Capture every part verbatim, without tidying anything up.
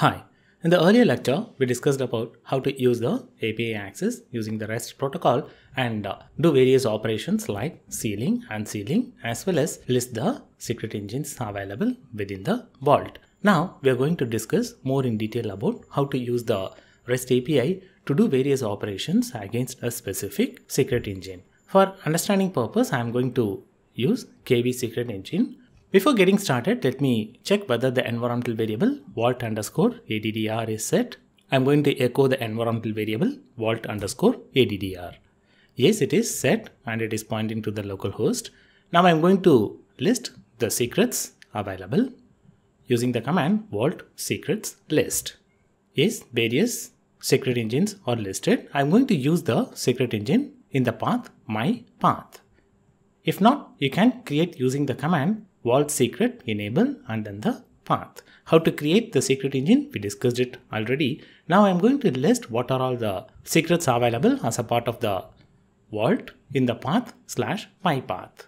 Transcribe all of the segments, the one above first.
Hi, in the earlier lecture, we discussed about how to use the A P I access using the REST protocol and uh, do various operations like sealing, unsealing, as well as list the secret engines available within the vault. Now, we are going to discuss more in detail about how to use the REST A P I to do various operations against a specific secret engine. For understanding purpose, I am going to use K V secret engine. Before getting started, let me check whether the environmental variable vault underscore addr is set. I'm going to echo the environmental variable vault underscore addr. Yes, it is set and it is pointing to the local host. Now I'm going to list the secrets available using the command vault secrets list. Yes, various secret engines are listed. I'm going to use the secret engine in the path my path. If not, you can create using the command vault secret enable and then the path. How to create the secret engine? We discussed it already. Now I'm going to list what are all the secrets available as a part of the vault in the path slash my path.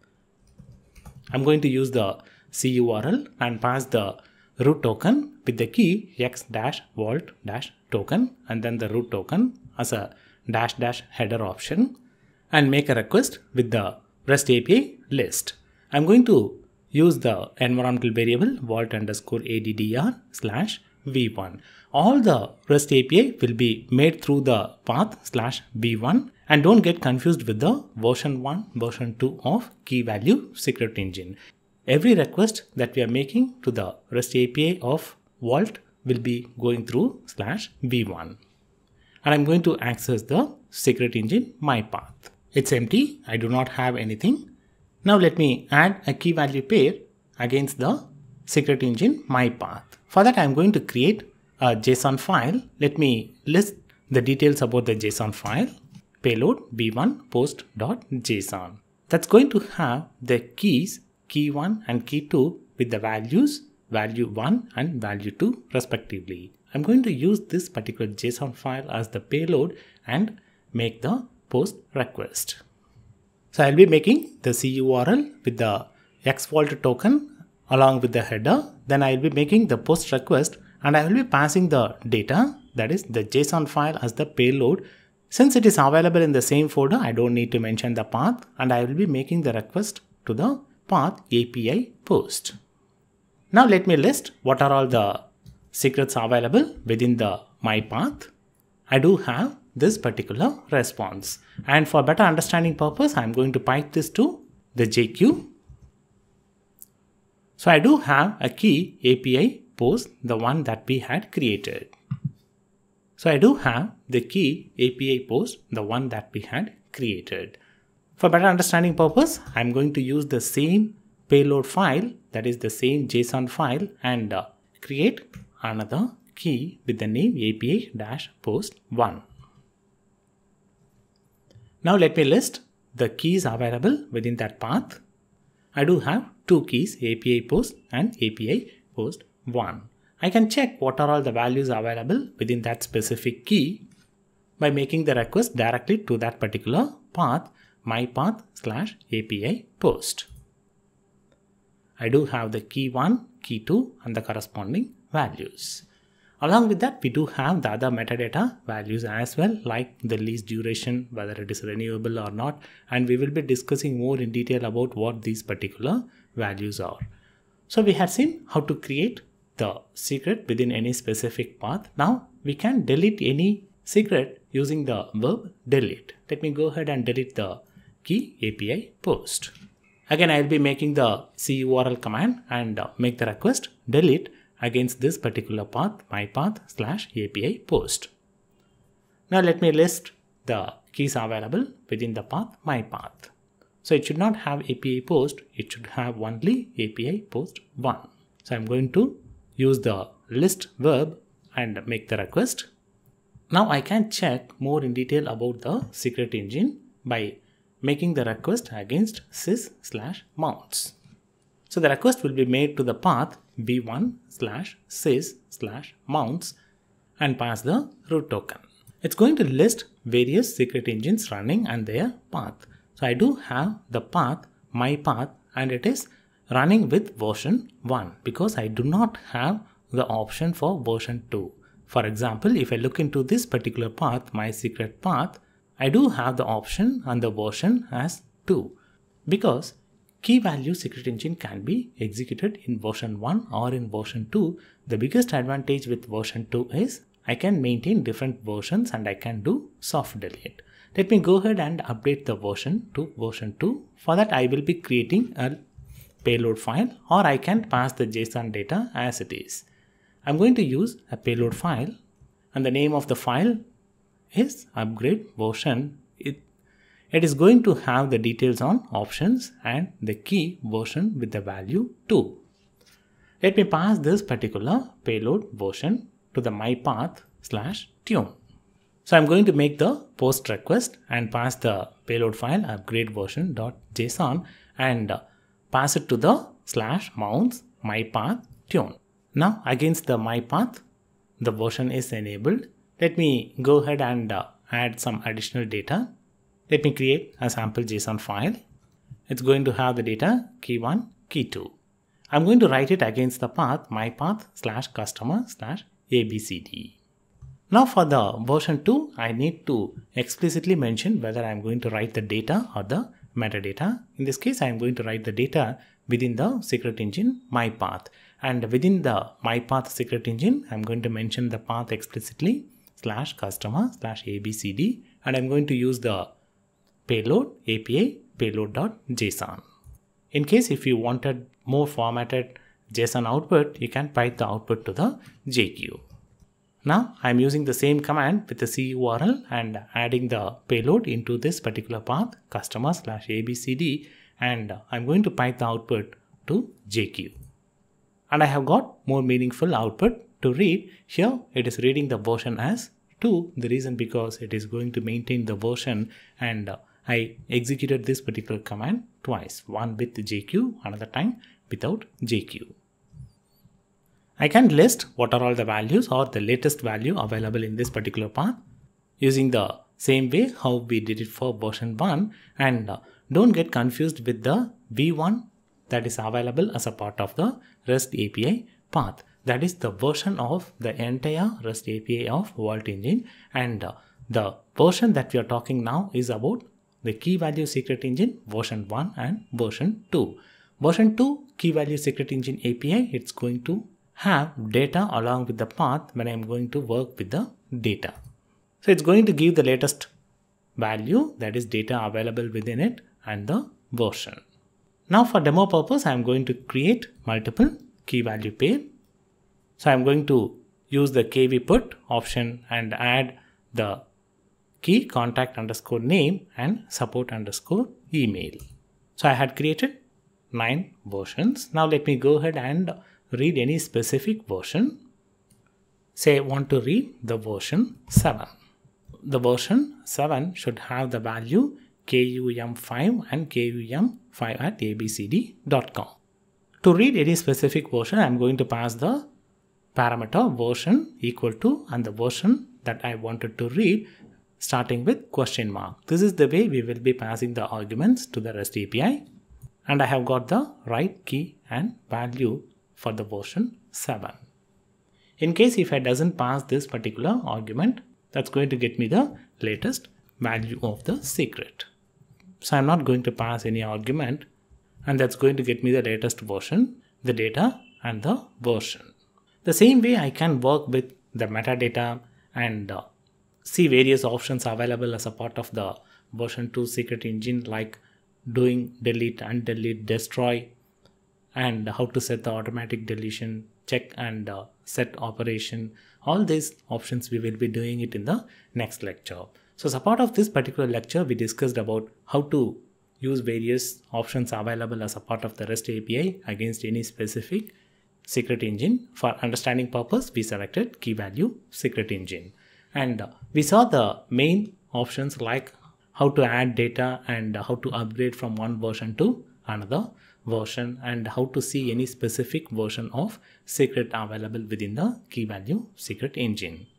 I'm going to use the C U R L and pass the root token with the key x dash vault dash token and then the root token as a dash dash header option and make a request with the REST A P I list. I'm going to use the environmental variable vault underscore addr slash v one. All the REST A P I will be made through the path slash v one, and don't get confused with the version one, version two of key value secret engine. Every request that we are making to the REST A P I of vault will be going through slash v one. And I'm going to access the secret engine my path. It's empty. I do not have anything. Now let me add a key value pair against the secret engine my path. For that, I'm going to create a JSON file. Let me list the details about the JSON file. Payload v one post.json. That's going to have the keys key one and key two with the values value one and value two respectively. I'm going to use this particular JSON file as the payload and make the post request. So I'll be making the C U R L with the X vault token along with the header. Then I'll be making the post request and I will be passing the data, that is the JSON file, as the payload. Since it is available in the same folder, I don't need to mention the path, and I will be making the request to the path A P I post. Now let me list what are all the secrets available within the my path. I do have this particular response, and for better understanding purpose, I'm going to pipe this to the J Q. So I do have a key A P I post, the one that we had created. So I do have the key A P I post, the one that we had created. For better understanding purpose, I'm going to use the same payload file, that is the same JSON file, and uh, create another key with the name A P I post one. Now let me list the keys available within that path. I do have two keys, A P I post and A P I post one. I can check what are all the values available within that specific key by making the request directly to that particular path, my path slash A P I post. I do have the key one, key two and the corresponding values. Along with that, we do have the other metadata values as well, like the lease duration, whether it is renewable or not, and we will be discussing more in detail about what these particular values are. So we have seen how to create the secret within any specific path. Now we can delete any secret using the verb delete. Let me go ahead and delete the key A P I post. Again, I will be making the C U R L command and make the request delete against this particular path, my path slash A P I post. Now let me list the keys available within the path, my path. So it should not have A P I post, it should have only A P I post one. So I'm going to use the list verb and make the request. Now I can check more in detail about the secret engine by making the request against sys slash mounts. So the request will be made to the path v one slash sys slash mounts and pass the root token. It's going to list various secret engines running and their path. So I do have the path, my path, and it is running with version one because I do not have the option for version two. For example, if I look into this particular path, my secret path, I do have the option and the version as two, because key value secret engine can be executed in version one or in version two. The biggest advantage with version two is I can maintain different versions and I can do soft delete. Let me go ahead and update the version to version two. For that, I will be creating a payload file, or I can pass the JSON data as it is. I'm going to use a payload file, and the name of the file is upgrade version. It, it is going to have the details on options and the key version with the value two. Let me pass this particular payload version to the my path slash tune. So I'm going to make the post request and pass the payload file upgrade version.json and pass it to the slash mounts my path tune. Now against the my path, the version is enabled. Let me go ahead and uh, add some additional data. Let me create a sample JSON file. It's going to have the data key one, key two. I'm going to write it against the path my path slash customer slash abcd. Now for the version two, I need to explicitly mention whether I'm going to write the data or the metadata. In this case, I'm going to write the data within the secret engine my path, and within the my path secret engine, I'm going to mention the path explicitly slash customer slash abcd, and I'm going to use the payload A P I payload.json. In case if you wanted more formatted JSON output, you can pipe the output to the J Q. Now I'm using the same command with the C U R L and adding the payload into this particular path customer slash abcd, and I'm going to pipe the output to J Q. And I have got more meaningful output to read. Here it is reading the version as two. The reason because it is going to maintain the version, and I executed this particular command twice, one with J Q, another time without J Q. I can list what are all the values or the latest value available in this particular path using the same way how we did it for version one, and uh, don't get confused with the v one that is available as a part of the REST A P I path. That is the version of the entire REST A P I of Vault Engine, and uh, the version that we are talking now is about the key value secret engine version one and version two. Version two key value secret engine A P I, it's going to have data along with the path when I'm going to work with the data. So it's going to give the latest value, that is data available within it, and the version. Now for demo purpose, I'm going to create multiple key value pair. So I'm going to use the kvput option and add the key contact underscore name and support underscore email. So I had created nine versions. Now let me go ahead and read any specific version. Say I want to read the version seven. The version seven should have the value K U M five and K U M five at a b c d dot com. To read any specific version, I'm going to pass the parameter version equal to and the version that I wanted to read starting with question mark. This is the way we will be passing the arguments to the REST A P I, and I have got the right key and value for the version seven. In case if I doesn't pass this particular argument, that's going to get me the latest value of the secret. So I'm not going to pass any argument, and that's going to get me the latest version, the data and the version. The same way I can work with the metadata and uh, see various options available as a part of the version two secret engine, like doing delete, undelete, destroy, and how to set the automatic deletion, check and uh, set operation. All these options we will be doing it in the next lecture. So as a part of this particular lecture, we discussed about how to use various options available as a part of the REST A P I against any specific secret engine. For understanding purpose, we selected key value secret engine, and uh, we saw the main options like how to add data and how to upgrade from one version to another version, and how to see any specific version of secret available within the key value secret engine.